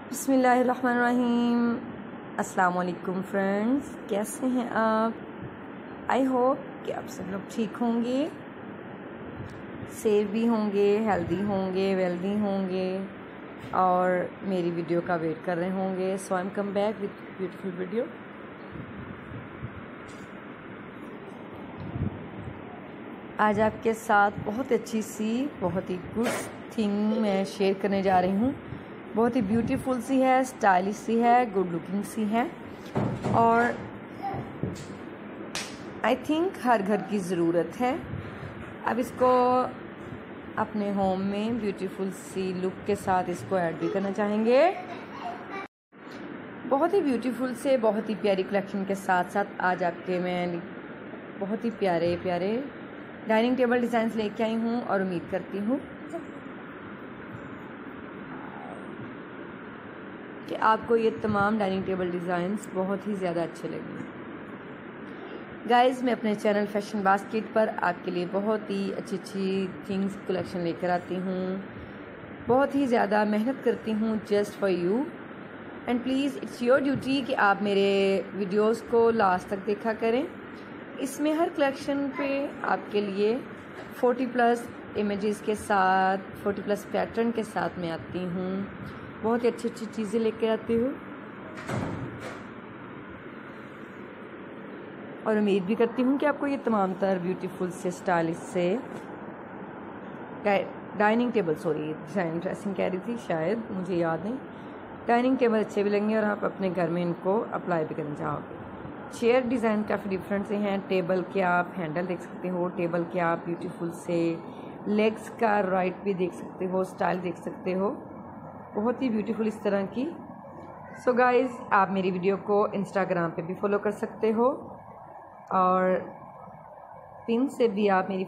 बिस्मिल्लाहिर्रहमानिर्रहीम। अस्सलाम वालेकुम फ्रेंड्स, कैसे हैं आप? आई होप कि आप सब लोग ठीक होंगे, सेफ भी होंगे, हेल्दी होंगे, वेल्दी होंगे और मेरी वीडियो का वेट कर रहे होंगे। So I am come back with beautiful video. आज आपके साथ बहुत अच्छी सी, बहुत ही गुड थिंग मैं शेयर करने जा रही हूँ। बहुत ही ब्यूटीफुल सी है, स्टाइलिश सी है, गुड लुकिंग सी है और आई थिंक हर घर की ज़रूरत है। अब इसको अपने होम में ब्यूटीफुल सी लुक के साथ इसको ऐड भी करना चाहेंगे। बहुत ही ब्यूटीफुल से, बहुत ही प्यारी कलेक्शन के साथ साथ आज आपके मैं बहुत ही प्यारे प्यारे डाइनिंग टेबल डिज़ाइंस लेके आई हूँ और उम्मीद करती हूँ कि आपको ये तमाम डाइनिंग टेबल डिज़ाइंस बहुत ही ज़्यादा अच्छे लगेंगे। गाइस, मैं अपने चैनल फैशन बास्केट पर आपके लिए बहुत ही अच्छी अच्छी थिंग्स कलेक्शन लेकर आती हूँ। बहुत ही ज़्यादा मेहनत करती हूँ just for you and please it's your duty कि आप मेरे वीडियोस को लास्ट तक देखा करें। इसमें हर कलेक्शन पे आपके लिए 40+ इमेजेस के साथ, 40+ पैटर्न के साथ मैं आती हूँ। बहुत ही अच्छी अच्छी चीज़ें लेकर आती हूँ और उम्मीद भी करती हूँ कि आपको ये तमाम तर ब्यूटीफुल से, स्टाइलिश से डाइनिंग टेबल, ड्रेसिंग कह रही थी शायद, मुझे याद नहीं, डाइनिंग टेबल अच्छे भी लगेंगे और आप अपने घर में इनको अप्लाई भी करना चाहोगे। चेयर डिज़ाइन काफ़ी डिफरेंट से हैं। टेबल के आप हैंडल देख सकते हो, टेबल के आप ब्यूटीफुल से लेग्स का राइट भी देख सकते हो, स्टाइल देख सकते हो, बहुत ही ब्यूटीफुल इस तरह की। सो गाइज़, आप मेरी वीडियो को इंस्टाग्राम पे भी फॉलो कर सकते हो और पिन से भी आप मेरी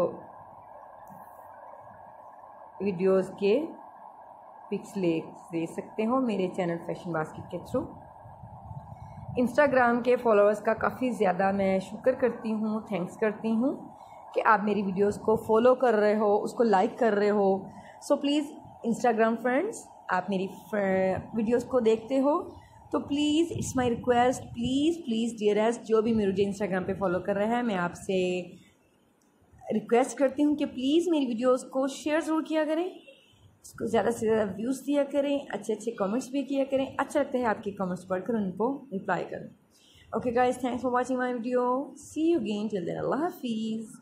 वीडियोस के पिक्स ले सकते हो मेरे चैनल फैशन बास्केट के थ्रू। इंस्टाग्राम के फॉलोअर्स का काफ़ी ज़्यादा मैं शुक्र करती हूँ, थैंक्स करती हूँ कि आप मेरी वीडियोस को फॉलो कर रहे हो, उसको लाइक कर रहे हो। सो प्लीज़ इंस्टाग्राम फ्रेंड्स, आप मेरी वीडियोस को देखते हो तो please it's my request, please please dearest, जो भी मुझे इंस्टाग्राम पे फॉलो कर रहे हैं, मैं आपसे रिक्वेस्ट करती हूँ कि प्लीज़ मेरी वीडियोस को शेयर ज़रूर किया करें, इसको ज़्यादा से ज़्यादा व्यूज़ दिया करें, अच्छे अच्छे कमेंट्स भी किया करें। अच्छा लगता है आपके कमेंट्स पढ़कर उनको रिप्लाई करें। Okay guys, thanks for watching my video. See you again, till then अल्लाह हाफिज़।